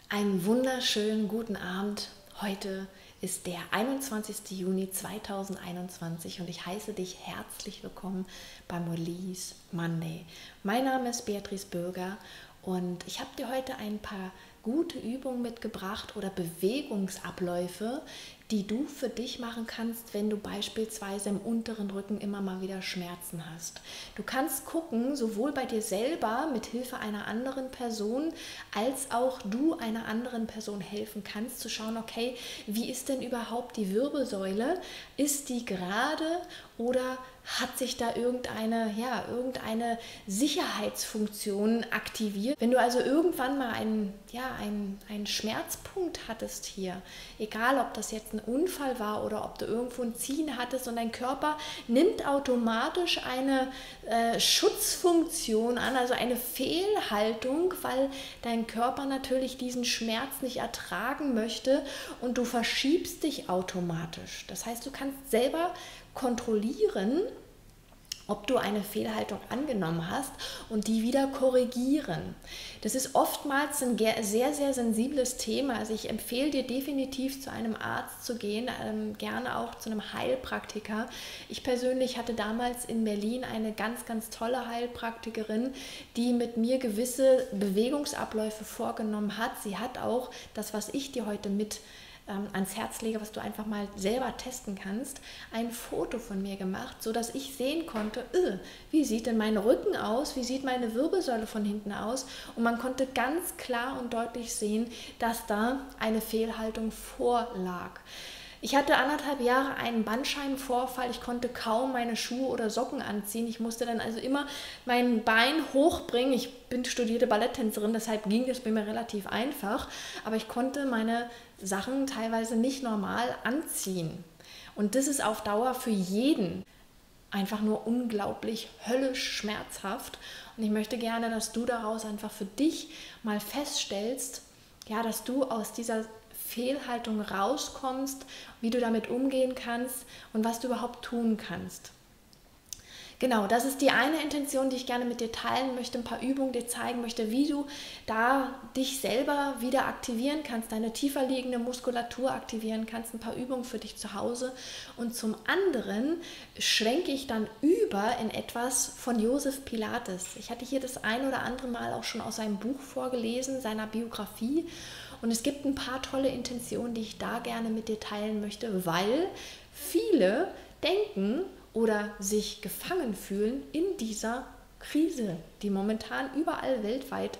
Einen wunderschönen guten Abend. Heute ist der 21. Juni 2021 und ich heiße dich herzlich willkommen bei Molly's Monday. Mein Name ist Beatrice Bürger und ich habe dir heute ein paar gute Übungen mitgebracht oder Bewegungsabläufe, die du für dich machen kannst, wenn du beispielsweise im unteren Rücken immer mal wieder Schmerzen hast. Du kannst gucken, sowohl bei dir selber mit Hilfe einer anderen Person, als auch du einer anderen Person helfen kannst, zu schauen, okay, wie ist denn überhaupt die Wirbelsäule? Ist die gerade oder hat sich da irgendeine Sicherheitsfunktion aktiviert? Wenn du also irgendwann mal einen Schmerzpunkt hattest hier, egal ob das jetzt ein Unfall war oder ob du irgendwo ein Ziehen hattest und dein Körper nimmt automatisch eine Schutzfunktion an, also eine Fehlhaltung, weil dein Körper natürlich diesen Schmerz nicht ertragen möchte und du verschiebst dich automatisch. Das heißt, du kannst selber kontrollieren, ob du eine Fehlhaltung angenommen hast und die wieder korrigieren. Das ist oftmals ein sehr, sehr sensibles Thema. Also ich empfehle dir definitiv, zu einem Arzt zu gehen, gerne auch zu einem Heilpraktiker. Ich persönlich hatte damals in Berlin eine ganz, ganz tolle Heilpraktikerin, die mit mir gewisse Bewegungsabläufe vorgenommen hat. Sie hat auch das, was ich dir heute mit ans Herz lege, was du einfach mal selber testen kannst, ein Foto von mir gemacht, sodass ich sehen konnte, wie sieht denn mein Rücken aus, wie sieht meine Wirbelsäule von hinten aus, und man konnte ganz klar und deutlich sehen, dass da eine Fehlhaltung vorlag. Ich hatte 1,5 Jahre einen Bandscheibenvorfall, ich konnte kaum meine Schuhe oder Socken anziehen, ich musste dann also immer mein Bein hochbringen. Ich bin studierte Balletttänzerin, deshalb ging das bei mir relativ einfach, aber ich konnte meine Sachen teilweise nicht normal anziehen. Und das ist auf Dauer für jeden einfach nur unglaublich höllisch schmerzhaft. Und ich möchte gerne, dass du daraus einfach für dich mal feststellst, ja, dass du aus dieser Fehlhaltung rauskommst, wie du damit umgehen kannst und was du überhaupt tun kannst. Genau, das ist die eine Intention, die ich gerne mit dir teilen möchte, ein paar Übungen dir zeigen möchte, wie du da dich selber wieder aktivieren kannst, deine tiefer liegende Muskulatur aktivieren kannst, ein paar Übungen für dich zu Hause. Und zum anderen schwenke ich dann über in etwas von Joseph Pilates. Ich hatte hier das ein oder andere Mal auch schon aus seinem Buch vorgelesen, seiner Biografie. Und es gibt ein paar tolle Intentionen, die ich da gerne mit dir teilen möchte, weil viele denken oder sich gefangen fühlen in dieser Krise, die momentan überall weltweit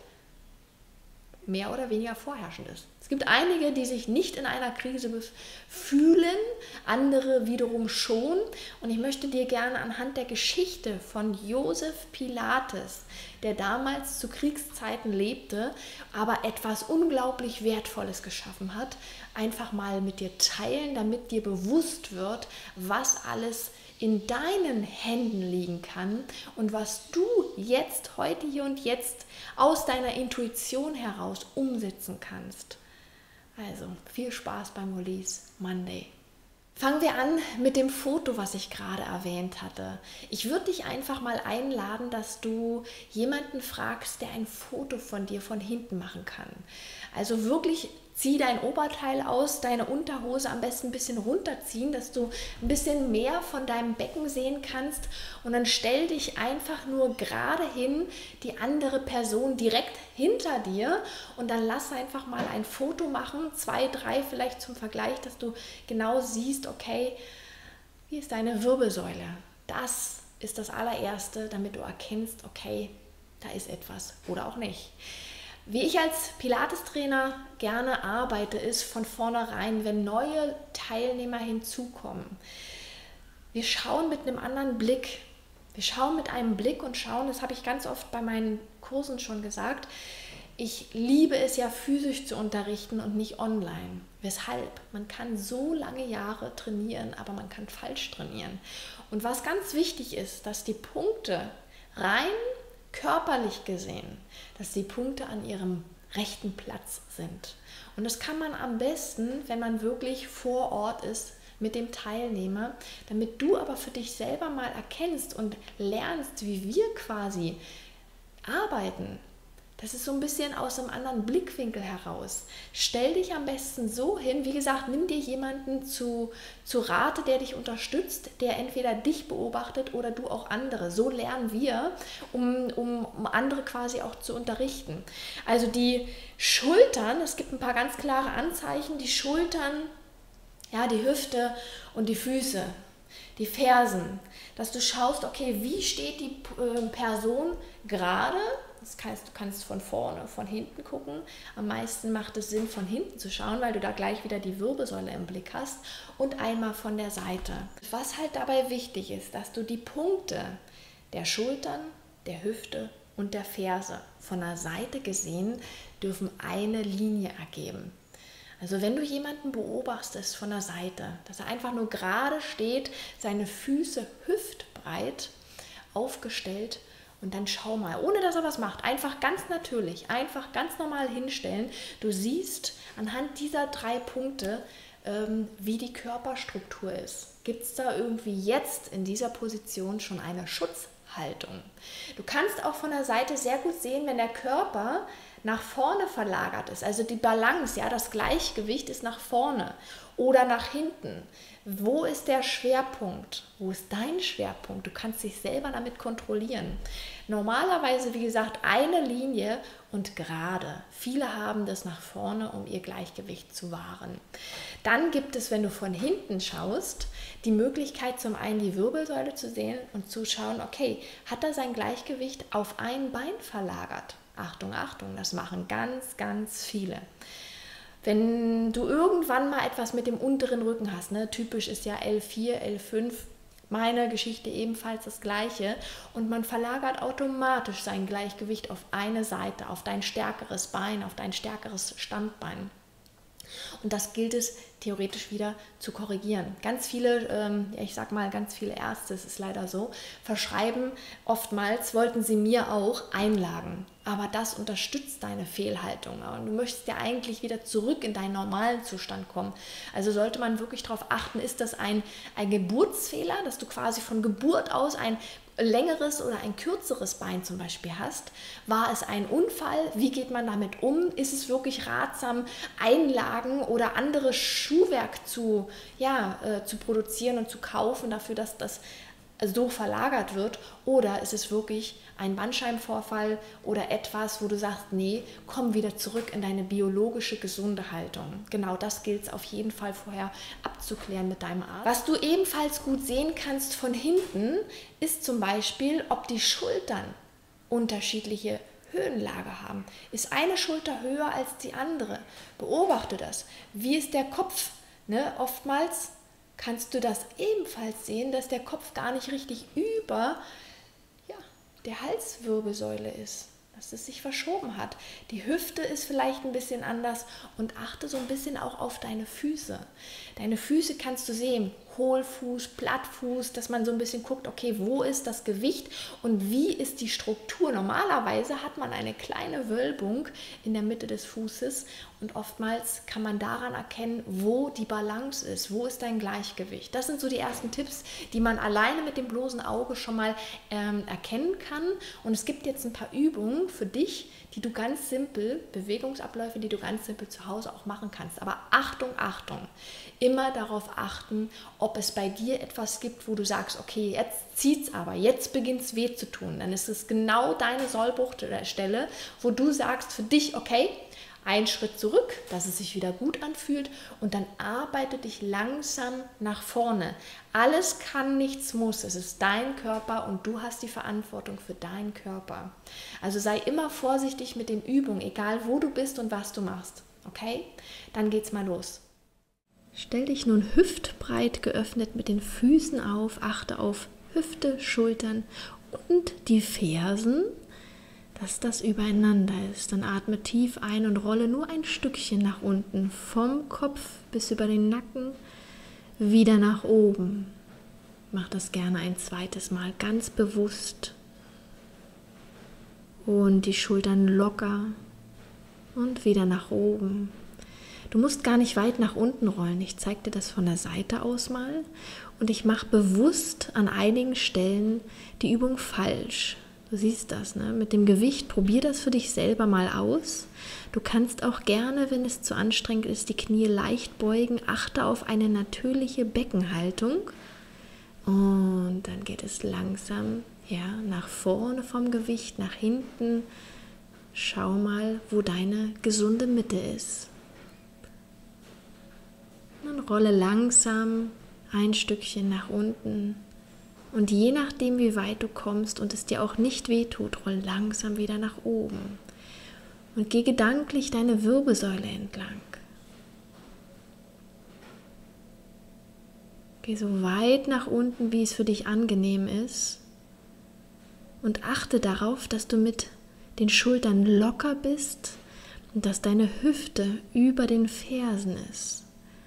mehr oder weniger vorherrschend ist. Es gibt einige, die sich nicht in einer Krise fühlen, andere wiederum schon. Und ich möchte dir gerne anhand der Geschichte von Joseph Pilates, der damals zu Kriegszeiten lebte, aber etwas unglaublich Wertvolles geschaffen hat, einfach mal mit dir teilen, damit dir bewusst wird, was alles in deinen Händen liegen kann und was du jetzt, heute, hier und jetzt aus deiner Intuition heraus umsetzen kannst. Also viel Spaß beim Molly's Monday. Fangen wir an mit dem Foto, was ich gerade erwähnt hatte. Ich würde dich einfach mal einladen, dass du jemanden fragst, der ein Foto von dir von hinten machen kann. Also wirklich zieh dein Oberteil aus, deine Unterhose am besten ein bisschen runterziehen, dass du ein bisschen mehr von deinem Becken sehen kannst, und dann stell dich einfach nur gerade hin, die andere Person direkt hinter dir, und dann lass einfach mal ein Foto machen, 2, 3 vielleicht zum Vergleich, dass du genau siehst, okay, wie ist deine Wirbelsäule? Das ist das allererste, damit du erkennst, okay, da ist etwas oder auch nicht. Wie ich als Pilates-Trainer gerne arbeite, ist von vornherein, wenn neue Teilnehmer hinzukommen, wir schauen mit einem anderen Blick. Wir schauen mit einem Blick und schauen, das habe ich ganz oft bei meinen Kursen schon gesagt, ich liebe es ja, physisch zu unterrichten und nicht online. Weshalb? Man kann so lange Jahre trainieren, aber man kann falsch trainieren. Und was ganz wichtig ist, dass die Punkte rein körperlich gesehen, dass die Punkte an ihrem rechten Platz sind. Und das kann man am besten, wenn man wirklich vor Ort ist mit dem Teilnehmer, damit du aber für dich selber mal erkennst und lernst, wie wir quasi arbeiten, Das ist so ein bisschen aus einem anderen Blickwinkel heraus. Stell dich am besten so hin, wie gesagt, nimm dir jemanden zu Rate, der dich unterstützt, der entweder dich beobachtet oder du auch andere. So lernen wir, um andere quasi auch zu unterrichten. Also die Schultern, es gibt ein paar ganz klare Anzeichen, die Schultern, ja, die Hüfte und die Füße, die Fersen, dass du schaust, okay, wie steht die Person gerade. Das heißt, du kannst von vorne, von hinten gucken. Am meisten macht es Sinn, von hinten zu schauen, weil du da gleich wieder die Wirbelsäule im Blick hast und einmal von der Seite. Was halt dabei wichtig ist, dass du die Punkte der Schultern, der Hüfte und der Ferse von der Seite gesehen dürfen eine Linie ergeben. Also wenn du jemanden beobachtest von der Seite, dass er einfach nur gerade steht, seine Füße hüftbreit aufgestellt, und dann schau mal, ohne dass er was macht, einfach ganz natürlich, einfach ganz normal hinstellen. Du siehst anhand dieser 3 Punkte, wie die Körperstruktur ist. Gibt es da irgendwie jetzt in dieser Position schon eine Schutzhaltung? Du kannst auch von der Seite sehr gut sehen, wenn der Körper nach vorne verlagert ist, also die Balance, ja, das Gleichgewicht ist nach vorne oder nach hinten. Wo ist der Schwerpunkt? Wo ist dein Schwerpunkt? Du kannst dich selber damit kontrollieren. Normalerweise, wie gesagt, eine Linie und gerade. Viele haben das nach vorne, um ihr Gleichgewicht zu wahren. Dann gibt es, wenn du von hinten schaust, die Möglichkeit, zum einen die Wirbelsäule zu sehen und zu schauen, okay, hat er sein Gleichgewicht auf ein Bein verlagert? Achtung, Achtung, das machen ganz, ganz viele. Wenn du irgendwann mal etwas mit dem unteren Rücken hast, ne, typisch ist ja L4, L5, meine Geschichte ebenfalls das Gleiche, und man verlagert automatisch sein Gleichgewicht auf eine Seite, auf dein stärkeres Bein, auf dein stärkeres Standbein. Und das gilt es theoretisch wieder zu korrigieren. Ganz viele, ich sag mal, ganz viele Ärzte, es ist leider so, verschreiben oftmals, wollten sie mir auch, Einlagen. Aber das unterstützt deine Fehlhaltung. Und du möchtest ja eigentlich wieder zurück in deinen normalen Zustand kommen. Also sollte man wirklich darauf achten, ist das ein Geburtsfehler, dass du quasi von Geburt aus ein längeres oder ein kürzeres Bein zum Beispiel hast? War es ein Unfall? Wie geht man damit um? Ist es wirklich ratsam, Einlagen oder anderes Schuhwerk zu produzieren und zu kaufen dafür, dass das so verlagert wird? Oder ist es wirklich ein Bandscheibenvorfall oder etwas, wo du sagst, nee, komm wieder zurück in deine biologische, gesunde Haltung? Genau das gilt es auf jeden Fall vorher abzuklären mit deinem Arzt. Was du ebenfalls gut sehen kannst von hinten, ist zum Beispiel, ob die Schultern unterschiedliche Höhenlage haben. Ist eine Schulter höher als die andere? Beobachte das. Wie ist der Kopf? Ne? Oftmals kannst du das ebenfalls sehen, dass der Kopf gar nicht richtig über der Halswirbelsäule ist, dass es sich verschoben hat. Die Hüfte ist vielleicht ein bisschen anders und achte so ein bisschen auch auf deine Füße. Deine Füße kannst du sehen, Hohlfuß, Plattfuß, dass man so ein bisschen guckt, okay, wo ist das Gewicht und wie ist die Struktur? Normalerweise hat man eine kleine Wölbung in der Mitte des Fußes und oftmals kann man daran erkennen, wo die Balance ist, wo ist dein Gleichgewicht. Das sind so die ersten Tipps, die man alleine mit dem bloßen Auge schon mal erkennen kann. Und es gibt jetzt ein paar Übungen für dich, die du ganz simpel, Bewegungsabläufe, die du ganz simpel zu Hause auch machen kannst. Aber Achtung, Achtung, immer darauf achten, ob es bei dir etwas gibt, wo du sagst, okay, jetzt zieht's aber, jetzt beginnt es weh zu tun. Dann ist es genau deine Sollbruchstelle, wo du sagst für dich, okay, einen Schritt zurück, dass es sich wieder gut anfühlt und dann arbeite dich langsam nach vorne. Alles kann, nichts muss. Es ist dein Körper und du hast die Verantwortung für deinen Körper. Also sei immer vorsichtig mit den Übungen, egal wo du bist und was du machst. Okay? Dann geht's mal los. Stell dich nun hüftbreit geöffnet mit den Füßen auf, achte auf Hüfte, Schultern und die Fersen, dass das übereinander ist. Dann atme tief ein und rolle nur ein Stückchen nach unten, vom Kopf bis über den Nacken, wieder nach oben. Mach das gerne ein zweites Mal, ganz bewusst. Und die Schultern locker und wieder nach oben. Du musst gar nicht weit nach unten rollen. Ich zeige dir das von der Seite aus mal. Und ich mache bewusst an einigen Stellen die Übung falsch. Du siehst das, ne? Mit dem Gewicht, probier das für dich selber mal aus. Du kannst auch gerne, wenn es zu anstrengend ist, die Knie leicht beugen. Achte auf eine natürliche Beckenhaltung. Und dann geht es langsam, ja, nach vorne vom Gewicht, nach hinten. Schau mal, wo deine gesunde Mitte ist. Dann rolle langsam ein Stückchen nach unten. Und je nachdem, wie weit du kommst und es dir auch nicht wehtut, roll langsam wieder nach oben. Und geh gedanklich deine Wirbelsäule entlang. Geh so weit nach unten, wie es für dich angenehm ist. Und achte darauf, dass du mit den Schultern locker bist und dass deine Hüfte über den Fersen ist.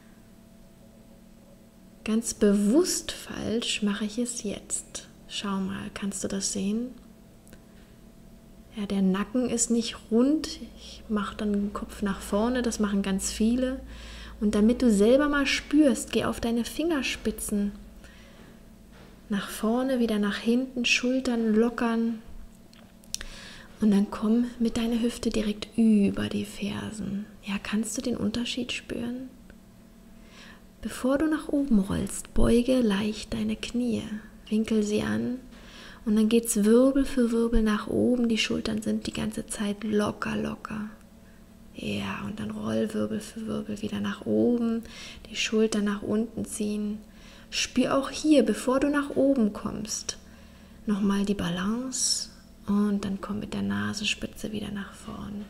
Ganz bewusst falsch mache ich es jetzt. Schau mal, kannst du das sehen? Ja, der Nacken ist nicht rund. Ich mache dann den Kopf nach vorne, das machen ganz viele. Und damit du selber mal spürst, geh auf deine Fingerspitzen. Nach vorne, wieder nach hinten, Schultern lockern. Und dann komm mit deiner Hüfte direkt über die Fersen. Ja, kannst du den Unterschied spüren? Bevor du nach oben rollst, beuge leicht deine Knie, winkel sie an und dann geht es Wirbel für Wirbel nach oben. Die Schultern sind die ganze Zeit locker, locker. Ja, und dann roll Wirbel für Wirbel wieder nach oben, die Schultern nach unten ziehen. Spür auch hier, bevor du nach oben kommst, nochmal die Balance und dann komm mit der Nasenspitze wieder nach vorn.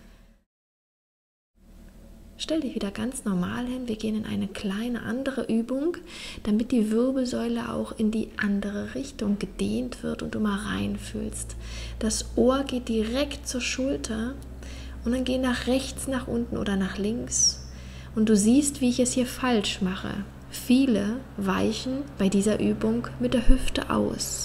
Stell dich wieder ganz normal hin, wir gehen in eine kleine andere Übung, damit die Wirbelsäule auch in die andere Richtung gedehnt wird und du mal reinfühlst. Das Ohr geht direkt zur Schulter und dann geh nach rechts, nach unten oder nach links und du siehst, wie ich es hier falsch mache. Viele weichen bei dieser Übung mit der Hüfte aus.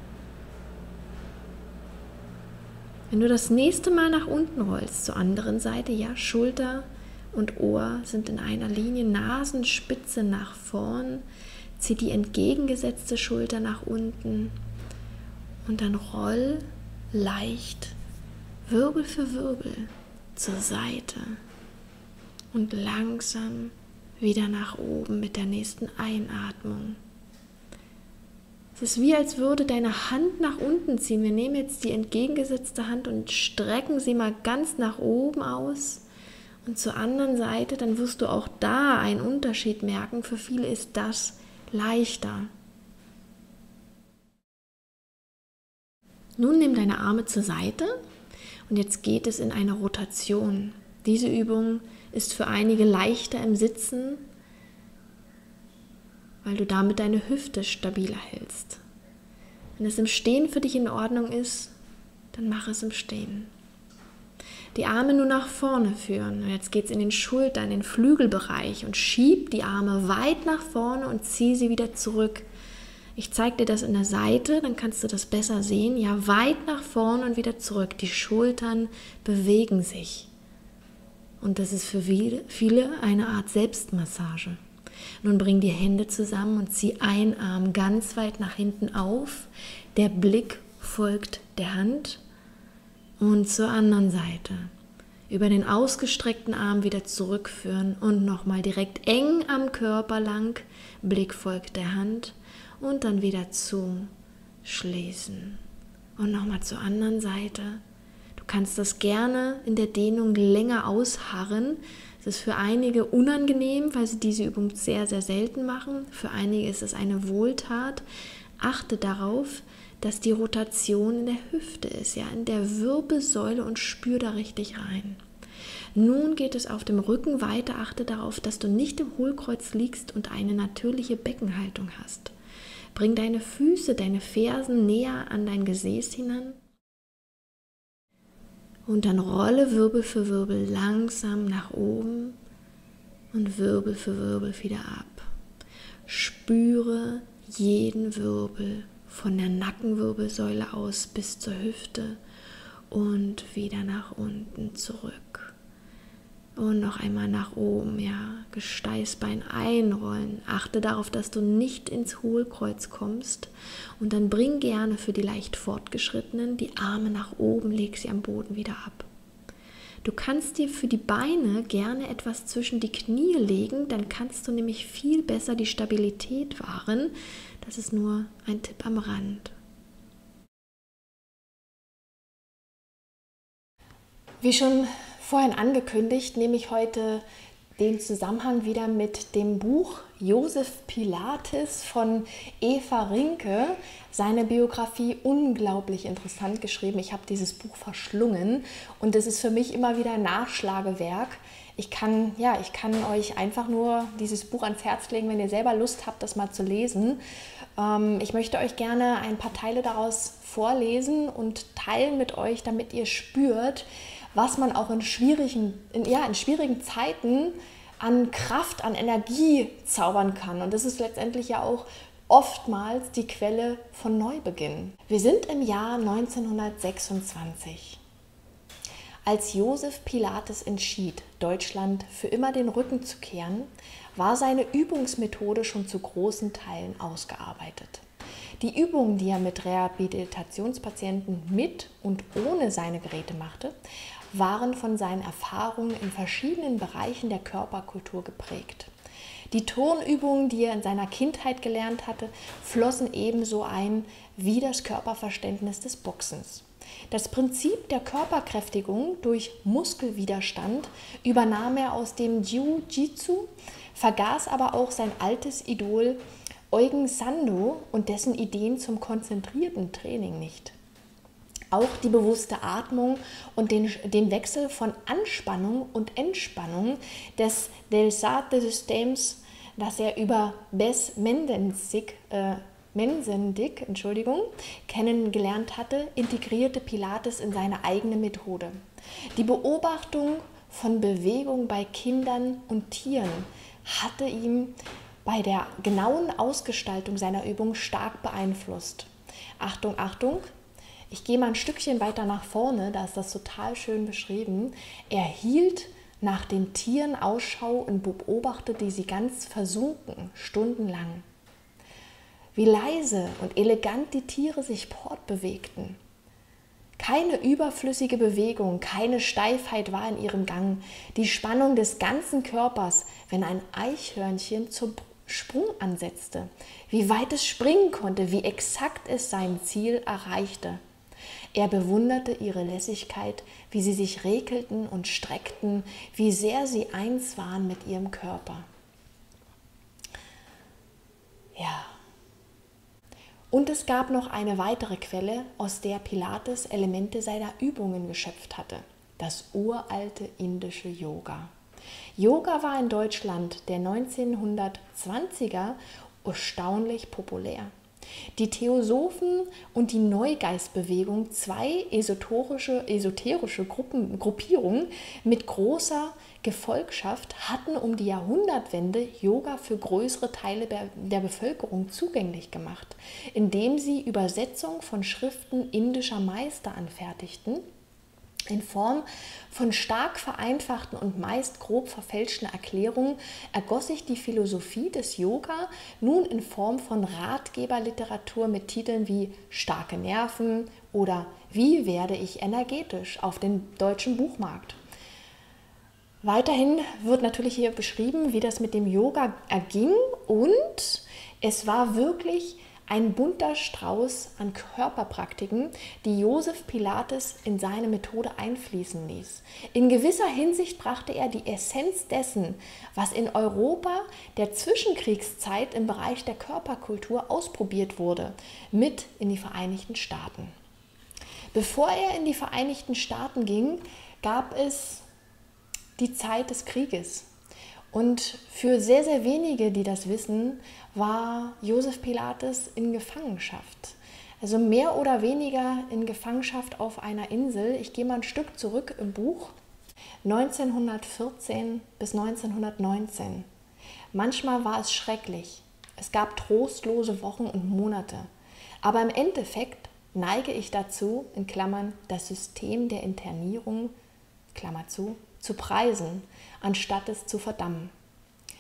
Wenn du das nächste Mal nach unten rollst, zur anderen Seite, ja, Schulter und Ohr sind in einer Linie, Nasenspitze nach vorn, zieh die entgegengesetzte Schulter nach unten und dann roll leicht Wirbel für Wirbel zur Seite und langsam wieder nach oben mit der nächsten Einatmung. Es ist wie, als würde deine Hand nach unten ziehen. Wir nehmen jetzt die entgegengesetzte Hand und strecken sie mal ganz nach oben aus. Und zur anderen Seite, dann wirst du auch da einen Unterschied merken. Für viele ist das leichter. Nun nimm deine Arme zur Seite und jetzt geht es in eine Rotation. Diese Übung ist für einige leichter im Sitzen, weil du damit deine Hüfte stabiler hältst. Wenn es im Stehen für dich in Ordnung ist, dann mach es im Stehen. Die Arme nur nach vorne führen. Und jetzt geht es in den Schultern, in den Flügelbereich und schieb die Arme weit nach vorne und zieh sie wieder zurück. Ich zeige dir das in der Seite, dann kannst du das besser sehen. Ja, weit nach vorne und wieder zurück. Die Schultern bewegen sich. Und das ist für viele eine Art Selbstmassage. Nun bring die Hände zusammen und zieh einen Arm ganz weit nach hinten auf. Der Blick folgt der Hand. Und zur anderen Seite. Über den ausgestreckten Arm wieder zurückführen und nochmal direkt eng am Körper lang. Blick folgt der Hand und dann wieder zuschließen. Und nochmal zur anderen Seite. Du kannst das gerne in der Dehnung länger ausharren. Es ist für einige unangenehm, weil sie diese Übung sehr, sehr selten machen. Für einige ist es eine Wohltat. Achte darauf, dass die Rotation in der Hüfte ist, ja, in der Wirbelsäule und spür da richtig rein. Nun geht es auf dem Rücken weiter. Achte darauf, dass du nicht im Hohlkreuz liegst und eine natürliche Beckenhaltung hast. Bring deine Füße, deine Fersen näher an dein Gesäß hinan und dann rolle Wirbel für Wirbel langsam nach oben und Wirbel für Wirbel wieder ab. Spüre jeden Wirbel von der Nackenwirbelsäule aus bis zur Hüfte und wieder nach unten zurück. Und noch einmal nach oben, ja, Steißbein einrollen. Achte darauf, dass du nicht ins Hohlkreuz kommst. Und dann bring gerne für die leicht Fortgeschrittenen die Arme nach oben, leg sie am Boden wieder ab. Du kannst dir für die Beine gerne etwas zwischen die Knie legen, dann kannst du nämlich viel besser die Stabilität wahren. Das ist nur ein Tipp am Rand. Wie schon vorhin angekündigt, nehme ich heute den Zusammenhang wieder mit dem Buch Josef Pilates von Eva Rinke. Seine Biografie unglaublich interessant geschrieben. Ich habe dieses Buch verschlungen und es ist für mich immer wieder ein Nachschlagewerk. Ich kann euch einfach nur dieses Buch ans Herz legen, wenn ihr selber Lust habt, das mal zu lesen. Ich möchte euch gerne ein paar Teile daraus vorlesen und teilen mit euch, damit ihr spürt, was man auch in schwierigen Zeiten an Kraft, an Energie zaubern kann. Und das ist letztendlich ja auch oftmals die Quelle von Neubeginn. Wir sind im Jahr 1926. Als Josef Pilates entschied, Deutschland für immer den Rücken zu kehren, war seine Übungsmethode schon zu großen Teilen ausgearbeitet. Die Übungen, die er mit Rehabilitationspatienten mit und ohne seine Geräte machte, waren von seinen Erfahrungen in verschiedenen Bereichen der Körperkultur geprägt. Die Turnübungen, die er in seiner Kindheit gelernt hatte, flossen ebenso ein wie das Körperverständnis des Boxens. Das Prinzip der Körperkräftigung durch Muskelwiderstand übernahm er aus dem Jiu-Jitsu, vergaß aber auch sein altes Idol Eugen Sandow und dessen Ideen zum konzentrierten Training nicht. Auch die bewusste Atmung und den Wechsel von Anspannung und Entspannung des Delsarte-Systems, das er über Bess Mensendick kennengelernt hatte, integrierte Pilates in seine eigene Methode. Die Beobachtung von Bewegung bei Kindern und Tieren hatte ihn bei der genauen Ausgestaltung seiner Übung stark beeinflusst. Achtung, Achtung! Ich gehe mal ein Stückchen weiter nach vorne, da ist das total schön beschrieben. Er hielt nach den Tieren Ausschau und beobachtete sie ganz versunken, stundenlang. Wie leise und elegant die Tiere sich fortbewegten. Keine überflüssige Bewegung, keine Steifheit war in ihrem Gang. Die Spannung des ganzen Körpers, wenn ein Eichhörnchen zum Sprung ansetzte. Wie weit es springen konnte, wie exakt es sein Ziel erreichte. Er bewunderte ihre Lässigkeit, wie sie sich rekelten und streckten, wie sehr sie eins waren mit ihrem Körper. Ja. Und es gab noch eine weitere Quelle, aus der Pilates Elemente seiner Übungen geschöpft hatte: das uralte indische Yoga. Yoga war in Deutschland der 1920er erstaunlich populär. Die Theosophen und die Neugeistbewegung, zwei esoterische Gruppierungen mit großer Gefolgschaft, hatten um die Jahrhundertwende Yoga für größere Teile der Bevölkerung zugänglich gemacht, indem sie Übersetzung von Schriften indischer Meister anfertigten. In Form von stark vereinfachten und meist grob verfälschten Erklärungen ergoss sich die Philosophie des Yoga nun in Form von Ratgeberliteratur mit Titeln wie Starke Nerven oder Wie werde ich energetisch auf dem deutschen Buchmarkt. Weiterhin wird natürlich hier beschrieben, wie das mit dem Yoga erging, und es war wirklich ein bunter Strauß an Körperpraktiken, die Josef Pilates in seine Methode einfließen ließ. In gewisser Hinsicht brachte er die Essenz dessen, was in Europa der Zwischenkriegszeit im Bereich der Körperkultur ausprobiert wurde, mit in die Vereinigten Staaten. Bevor er in die Vereinigten Staaten ging, gab es die Zeit des Krieges. Und für sehr, sehr wenige, die das wissen, war Josef Pilates in Gefangenschaft. Also mehr oder weniger in Gefangenschaft auf einer Insel. Ich gehe mal ein Stück zurück im Buch. 1914 bis 1919. Manchmal war es schrecklich. Es gab trostlose Wochen und Monate. Aber im Endeffekt neige ich dazu, in Klammern, das System der Internierung, Klammer zu preisen, anstatt es zu verdammen.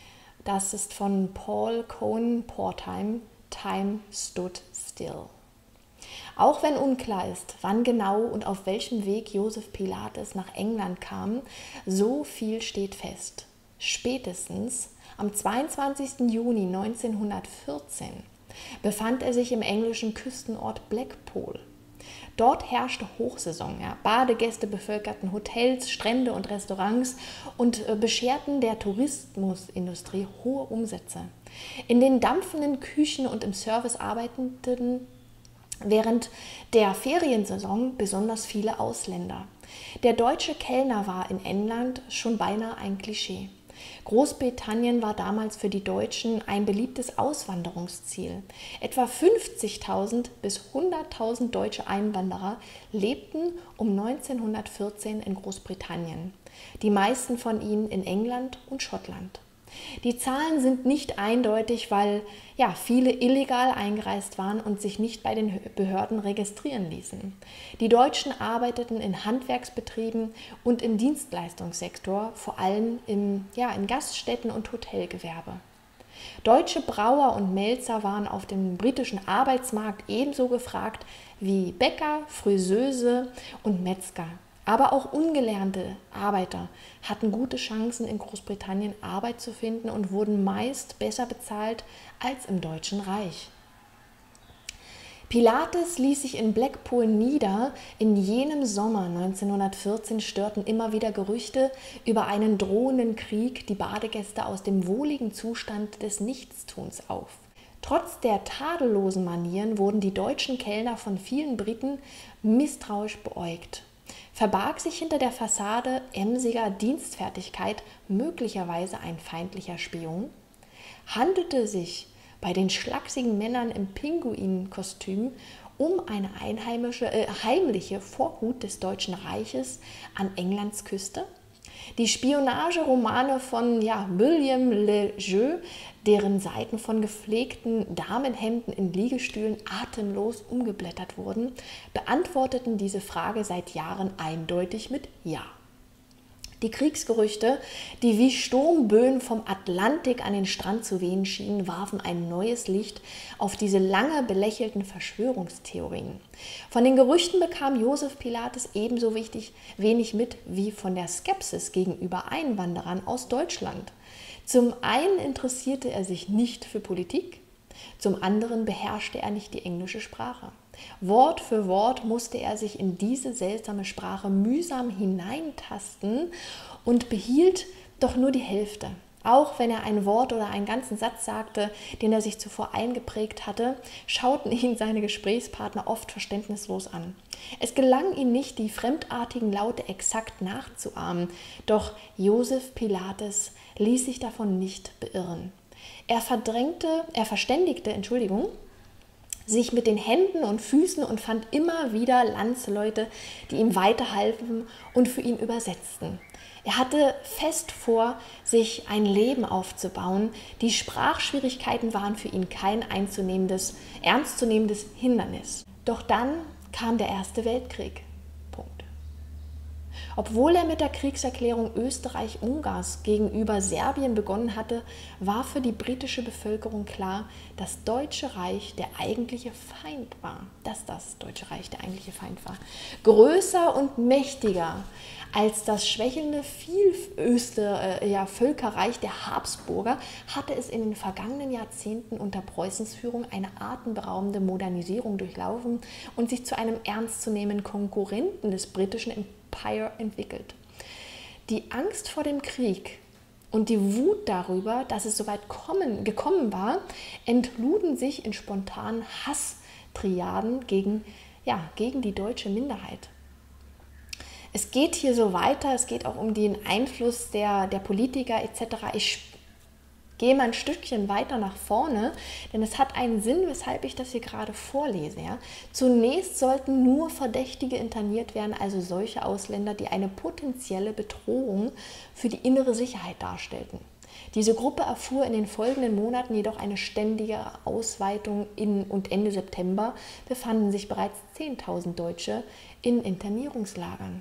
Das ist von Paul Cohen-Portheim, Time Stood Still. Auch wenn unklar ist, wann genau und auf welchem Weg Josef Pilates nach England kam, so viel steht fest. Spätestens am 22. Juni 1914 befand er sich im englischen Küstenort Blackpool. Dort herrschte Hochsaison. Badegäste bevölkerten Hotels, Strände und Restaurants und bescherten der Tourismusindustrie hohe Umsätze. In den dampfenden Küchen und im Service arbeiteten während der Feriensaison besonders viele Ausländer. Der deutsche Kellner war in England schon beinahe ein Klischee. Großbritannien war damals für die Deutschen ein beliebtes Auswanderungsziel. Etwa 50.000 bis 100.000 deutsche Einwanderer lebten um 1914 in Großbritannien, die meisten von ihnen in England und Schottland. Die Zahlen sind nicht eindeutig, weil viele illegal eingereist waren und sich nicht bei den Behörden registrieren ließen. Die Deutschen arbeiteten in Handwerksbetrieben und im Dienstleistungssektor, vor allem in Gaststätten und Hotelgewerbe. Deutsche Brauer und Melzer waren auf dem britischen Arbeitsmarkt ebenso gefragt wie Bäcker, Friseuse und Metzger. Aber auch ungelernte Arbeiter hatten gute Chancen, in Großbritannien Arbeit zu finden und wurden meist besser bezahlt als im Deutschen Reich. Pilates ließ sich in Blackpool nieder. In jenem Sommer 1914 störten immer wieder Gerüchte über einen drohenden Krieg die Badegäste aus dem wohligen Zustand des Nichtstuns auf. Trotz der tadellosen Manieren wurden die deutschen Kellner von vielen Briten misstrauisch beäugt. Verbarg sich hinter der Fassade emsiger Dienstfertigkeit möglicherweise ein feindlicher Spion? Handelte sich bei den schlachsigen Männern im Pinguinkostüm um eine heimliche Vorhut des Deutschen Reiches an Englands Küste? Die Spionageromane von William Le Jeu, deren Seiten von gepflegten Damenhemden in Liegestühlen atemlos umgeblättert wurden, beantworteten diese Frage seit Jahren eindeutig mit Ja. Die Kriegsgerüchte, die wie Sturmböen vom Atlantik an den Strand zu wehen schienen, warfen ein neues Licht auf diese lange belächelten Verschwörungstheorien. Von den Gerüchten bekam Josef Pilates ebenso wenig mit wie von der Skepsis gegenüber Einwanderern aus Deutschland. Zum einen interessierte er sich nicht für Politik, zum anderen beherrschte er nicht die englische Sprache. Wort für Wort musste er sich in diese seltsame Sprache mühsam hineintasten und behielt doch nur die Hälfte. Auch wenn er ein Wort oder einen ganzen Satz sagte, den er sich zuvor eingeprägt hatte, schauten ihn seine Gesprächspartner oft verständnislos an. Es gelang ihm nicht, die fremdartigen Laute exakt nachzuahmen, doch Josef Pilates ließ sich davon nicht beirren. Er verständigte sich mit den Händen und Füßen und fand immer wieder Landsleute, die ihm weiterhalfen und für ihn übersetzten. Er hatte fest vor, sich ein Leben aufzubauen. Die Sprachschwierigkeiten waren für ihn kein ernstzunehmendes Hindernis. Doch dann kam der Erste Weltkrieg. Obwohl er mit der Kriegserklärung Österreich-Ungarns gegenüber Serbien begonnen hatte, war für die britische Bevölkerung klar, dass das Deutsche Reich der eigentliche Feind war. Größer und mächtiger als das schwächelnde Völkerreich der Habsburger hatte es in den vergangenen Jahrzehnten unter Preußens Führung eine atemberaubende Modernisierung durchlaufen und sich zu einem ernstzunehmenden Konkurrenten des britischen Empire entwickelt. Die Angst vor dem Krieg und die Wut darüber, dass es so weit gekommen war, entluden sich in spontanen Hasstriaden gegen die deutsche Minderheit. Es geht hier so weiter, es geht auch um den Einfluss der Politiker etc. Ich gehe mal ein Stückchen weiter nach vorne, denn es hat einen Sinn, weshalb ich das hier gerade vorlese. Ja. Zunächst sollten nur Verdächtige interniert werden, also solche Ausländer, die eine potenzielle Bedrohung für die innere Sicherheit darstellten. Diese Gruppe erfuhr in den folgenden Monaten jedoch eine ständige Ausweitung und Ende September befanden sich bereits 10.000 Deutsche in Internierungslagern.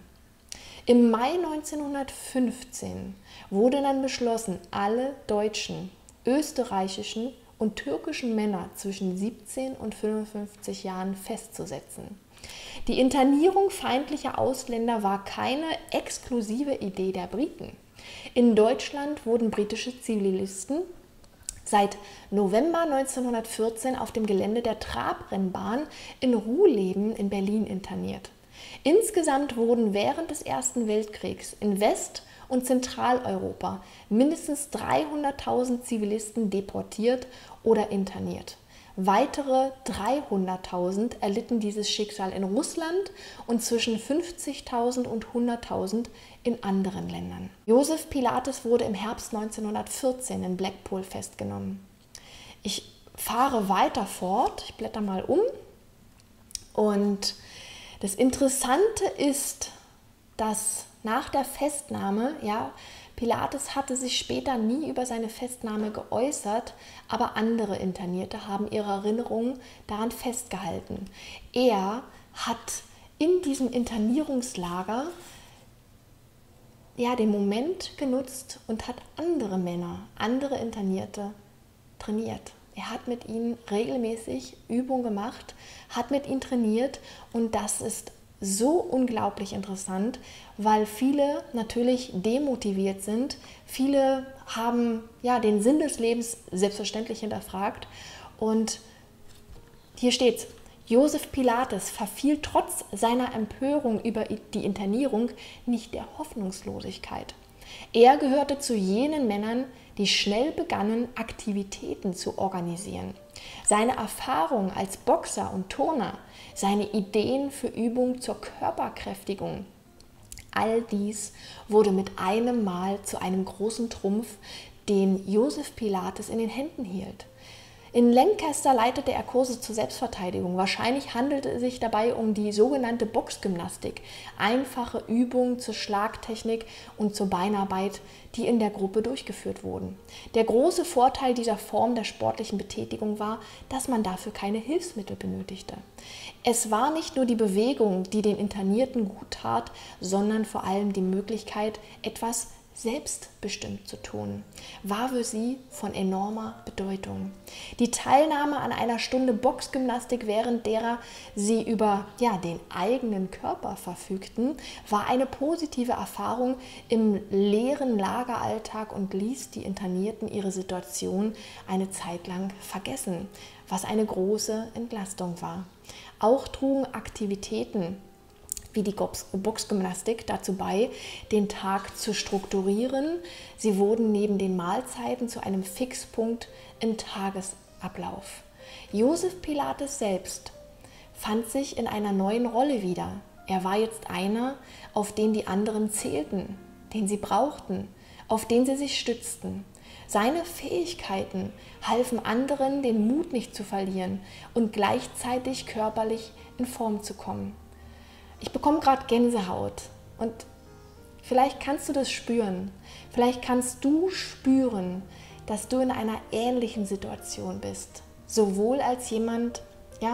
Im Mai 1915 wurde dann beschlossen, alle Deutschen, österreichischen und türkischen Männer zwischen 17 und 55 Jahren festzusetzen. Die Internierung feindlicher Ausländer war keine exklusive Idee der Briten. In Deutschland wurden britische Zivilisten seit November 1914 auf dem Gelände der Trabrennbahn in Ruhleben in Berlin interniert. Insgesamt wurden während des Ersten Weltkriegs in West- und Zentraleuropa mindestens 300.000 Zivilisten deportiert oder interniert. Weitere 300.000 erlitten dieses Schicksal in Russland und zwischen 50.000 und 100.000 in anderen Ländern. Josef Pilates wurde im Herbst 1914 in Blackpool festgenommen. Ich fahre weiter fort, ich blätter mal um. Und das Interessante ist, dass nach der Festnahme, Pilates hatte sich später nie über seine Festnahme geäußert, aber andere Internierte haben ihre Erinnerungen daran festgehalten. Er hat in diesem Internierungslager den Moment genutzt und hat andere Männer, andere Internierte trainiert. Er hat mit ihnen regelmäßig Übungen gemacht, hat mit ihnen trainiert und das ist so unglaublich interessant, weil viele natürlich demotiviert sind. Viele haben den Sinn des Lebens selbstverständlich hinterfragt. Und hier steht's: Josef Pilates verfiel trotz seiner Empörung über die Internierung nicht der Hoffnungslosigkeit. Er gehörte zu jenen Männern, die schnell begannen, Aktivitäten zu organisieren. Seine Erfahrung als Boxer und Turner, seine Ideen für Übungen zur Körperkräftigung, all dies wurde mit einem Mal zu einem großen Trumpf, den Josef Pilates in den Händen hielt. In Lancaster leitete er Kurse zur Selbstverteidigung. Wahrscheinlich handelte es sich dabei um die sogenannte Boxgymnastik, einfache Übungen zur Schlagtechnik und zur Beinarbeit, die in der Gruppe durchgeführt wurden. Der große Vorteil dieser Form der sportlichen Betätigung war, dass man dafür keine Hilfsmittel benötigte. Es war nicht nur die Bewegung, die den Internierten gut tat, sondern vor allem die Möglichkeit, etwas selbstbestimmt zu tun, war für sie von enormer Bedeutung. Die Teilnahme an einer Stunde Boxgymnastik, während derer sie über den eigenen Körper verfügten, war eine positive Erfahrung im leeren Lageralltag und ließ die Internierten ihre Situation eine Zeit lang vergessen, was eine große Entlastung war. Auch trugen Aktivitäten wie die Boxgymnastik dazu bei, den Tag zu strukturieren. Sie wurden neben den Mahlzeiten zu einem Fixpunkt im Tagesablauf. Josef Pilates selbst fand sich in einer neuen Rolle wieder. Er war jetzt einer, auf den die anderen zählten, den sie brauchten, auf den sie sich stützten. Seine Fähigkeiten halfen anderen, den Mut nicht zu verlieren und gleichzeitig körperlich in Form zu kommen. Ich bekomme gerade Gänsehaut und vielleicht kannst du das spüren. Vielleicht kannst du spüren, dass du in einer ähnlichen Situation bist. Sowohl als jemand,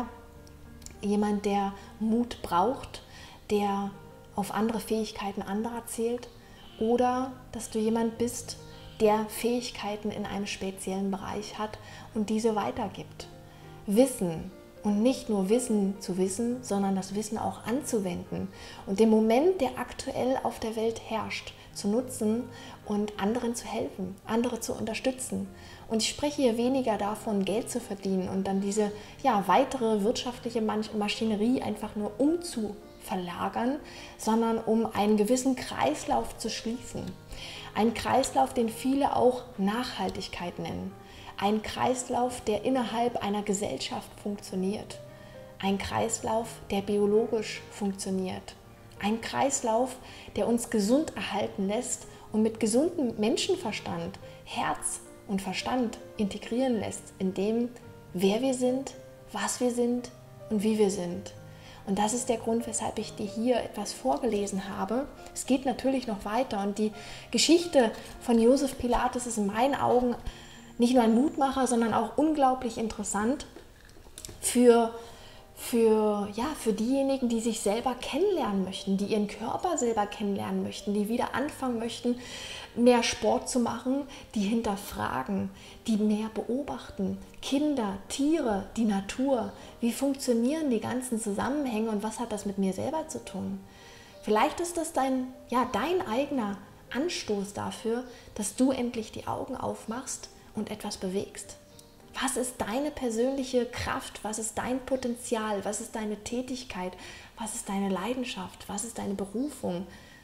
der Mut braucht, der auf andere Fähigkeiten anderer zählt, oder dass du jemand bist, der Fähigkeiten in einem speziellen Bereich hat und diese weitergibt. Wissen. Und nicht nur Wissen zu wissen, sondern das Wissen auch anzuwenden und den Moment, der aktuell auf der Welt herrscht, zu nutzen und anderen zu helfen, andere zu unterstützen. Und ich spreche hier weniger davon, Geld zu verdienen und dann diese weitere wirtschaftliche Maschinerie einfach nur umzuverlagern, sondern um einen gewissen Kreislauf zu schließen. Ein Kreislauf, den viele auch Nachhaltigkeit nennen. Ein Kreislauf, der innerhalb einer Gesellschaft funktioniert. Ein Kreislauf, der biologisch funktioniert. Ein Kreislauf, der uns gesund erhalten lässt und mit gesundem Menschenverstand, Herz und Verstand integrieren lässt, in dem, wer wir sind, was wir sind und wie wir sind. Und das ist der Grund, weshalb ich dir hier etwas vorgelesen habe. Es geht natürlich noch weiter und die Geschichte von Josef Pilates ist in meinen Augen nicht nur ein Mutmacher, sondern auch unglaublich interessant für für diejenigen, die sich selber kennenlernen möchten, die ihren Körper selber kennenlernen möchten, die wieder anfangen möchten, mehr Sport zu machen, die hinterfragen, die mehr beobachten. Kinder, Tiere, die Natur. Wie funktionieren die ganzen Zusammenhänge und was hat das mit mir selber zu tun? Vielleicht ist das dein eigener Anstoß dafür, dass du endlich die Augen aufmachst und etwas bewegst. Was ist deine persönliche Kraft? Was ist dein Potenzial? Was ist deine Tätigkeit? Was ist deine Leidenschaft? Was ist deine Berufung?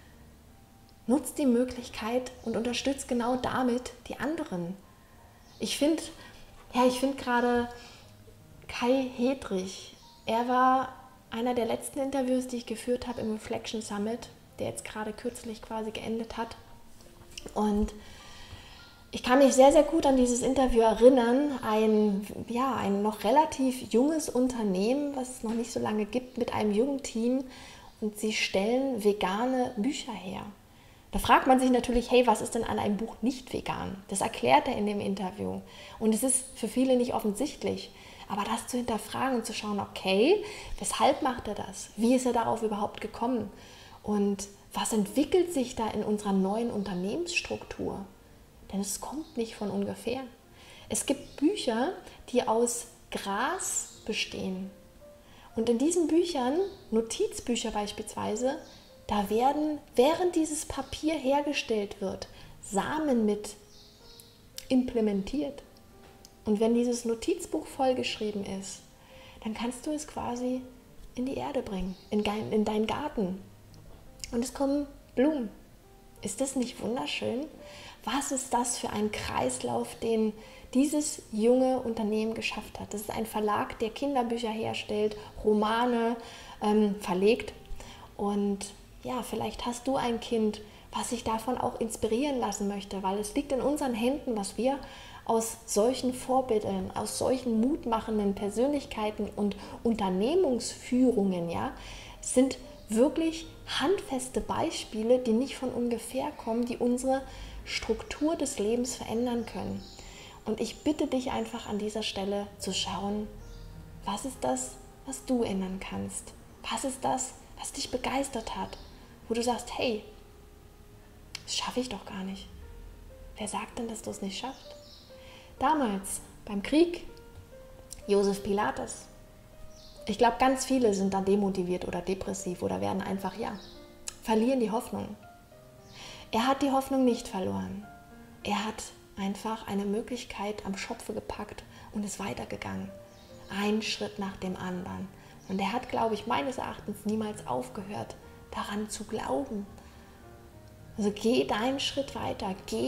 Nutz die Möglichkeit und unterstütz genau damit die anderen. Ich finde gerade Kai Hedrich, er war einer der letzten Interviews, die ich geführt habe im Reflection Summit, der jetzt gerade kürzlich quasi geendet hat. Und ich kann mich sehr, sehr gut an dieses Interview erinnern. Ein noch relativ junges Unternehmen, was es noch nicht so lange gibt, mit einem jungen Team. Und sie stellen vegane Bücher her. Da fragt man sich natürlich, hey, was ist denn an einem Buch nicht vegan? Das erklärt er in dem Interview. Und es ist für viele nicht offensichtlich. Aber das zu hinterfragen und zu schauen, okay, weshalb macht er das? Wie ist er darauf überhaupt gekommen? Und was entwickelt sich da in unserer neuen Unternehmensstruktur? Denn es kommt nicht von ungefähr. Es gibt Bücher, die aus Gras bestehen. Und in diesen Büchern, Notizbücher beispielsweise, da werden, während dieses Papier hergestellt wird, Samen mit implementiert. Und wenn dieses Notizbuch vollgeschrieben ist, dann kannst du es quasi in die Erde bringen, in deinen Garten. Und es kommen Blumen. Ist das nicht wunderschön? Was ist das für ein Kreislauf, den dieses junge Unternehmen geschafft hat? Das ist ein Verlag, der Kinderbücher herstellt, Romane verlegt. Und ja, vielleicht hast du ein Kind, was sich davon auch inspirieren lassen möchte, weil es liegt in unseren Händen, was wir aus solchen Vorbildern, aus solchen mutmachenden Persönlichkeiten und Unternehmungsführungen, sind wirklich handfeste Beispiele, die nicht von ungefähr kommen, die unsere Struktur des Lebens verändern können. Und ich bitte dich einfach an dieser Stelle zu schauen, was ist das, was du ändern kannst? Was ist das, was dich begeistert hat? Wo du sagst, hey, das schaffe ich doch gar nicht. Wer sagt denn, dass du es nicht schaffst? Damals beim Krieg, Josef Pilatus. Ich glaube, ganz viele sind dann demotiviert oder depressiv oder werden einfach, verlieren die Hoffnung. Er hat die Hoffnung nicht verloren. Er hat einfach eine Möglichkeit am Schopfe gepackt und ist weitergegangen. Ein Schritt nach dem anderen. Und er hat, glaube ich, meines Erachtens niemals aufgehört, daran zu glauben. Also geh deinen Schritt weiter,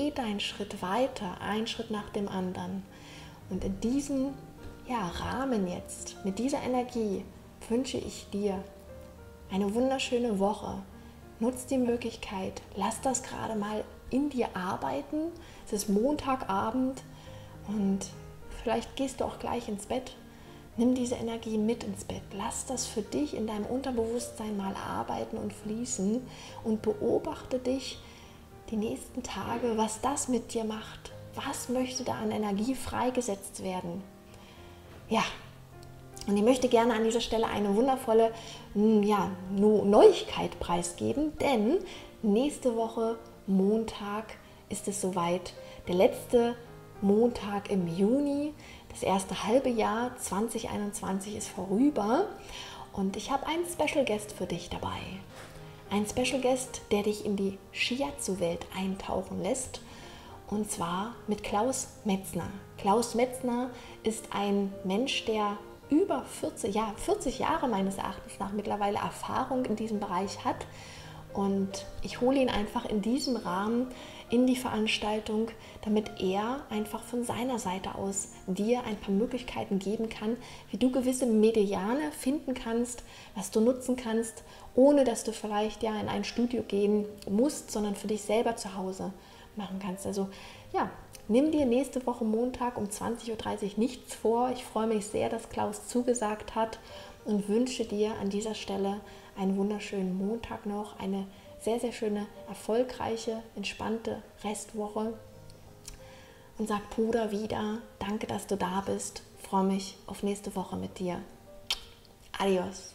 ein Schritt nach dem anderen. Und in diesem Rahmen jetzt, mit dieser Energie, wünsche ich dir eine wunderschöne Woche. Nutz die Möglichkeit, lass das gerade mal in dir arbeiten. Es ist Montagabend und vielleicht gehst du auch gleich ins Bett. Nimm diese Energie mit ins Bett. Lass das für dich in deinem Unterbewusstsein mal arbeiten und fließen und beobachte dich die nächsten Tage, was das mit dir macht. Was möchte da an Energie freigesetzt werden? Ja, und ich möchte gerne an dieser Stelle eine wundervolle Neuigkeit preisgeben, denn nächste Woche Montag ist es soweit. Der letzte Montag im Juni, das erste halbe Jahr 2021 ist vorüber und ich habe einen Special Guest für dich dabei. Ein Special Guest, der dich in die Shiatsu-Welt eintauchen lässt, und zwar mit Klaus Metzner. Klaus Metzner ist ein Mensch, der über 40 Jahre meines Erachtens nach mittlerweile Erfahrung in diesem Bereich hat. Und ich hole ihn einfach in diesem Rahmen in die Veranstaltung, damit er einfach von seiner Seite aus dir ein paar Möglichkeiten geben kann, wie du gewisse Meridiane finden kannst, was du nutzen kannst, ohne dass du vielleicht in ein Studio gehen musst, sondern für dich selber zu Hause machen kannst. Also nimm dir nächste Woche Montag um 20.30 Uhr nichts vor. Ich freue mich sehr, dass Klaus zugesagt hat und wünsche dir an dieser Stelle einen wunderschönen Montag noch, eine sehr, sehr schöne, erfolgreiche, entspannte Restwoche und sag Puder wieder, danke, dass du da bist, freue mich auf nächste Woche mit dir. Adios.